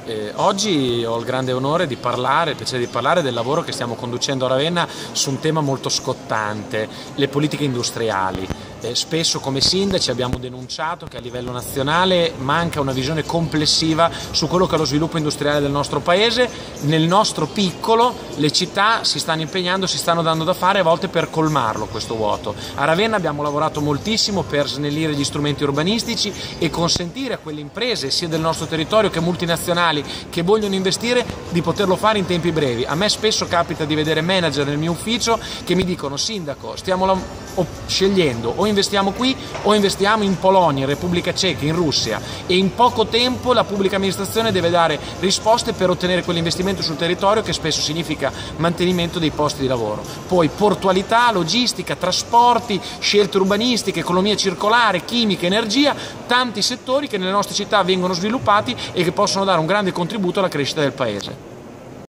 Oggi ho il grande onore di parlare, il piacere di parlare del lavoro che stiamo conducendo a Ravenna su un tema molto scottante, le politiche industriali. Spesso come sindaci abbiamo denunciato che a livello nazionale manca una visione complessiva su quello che è lo sviluppo industriale del nostro paese. Nel nostro piccolo le città si stanno impegnando, si stanno dando da fare a volte per colmarlo questo vuoto. A Ravenna abbiamo lavorato moltissimo per snellire gli strumenti urbanistici e consentire a quelle imprese sia del nostro territorio che multinazionali che vogliono investire di poterlo fare in tempi brevi. A me spesso capita di vedere manager nel mio ufficio che mi dicono: sindaco, stiamo scegliendo o investiamo qui o investiamo in Polonia, in Repubblica Ceca, in Russia, e in poco tempo la pubblica amministrazione deve dare risposte per ottenere quell'investimento sul territorio, che spesso significa mantenimento dei posti di lavoro. Poi portualità, logistica, trasporti, scelte urbanistiche, economia circolare, chimica, energia, tanti settori che nelle nostre città vengono sviluppati e che possono dare un grande contributo alla crescita del paese.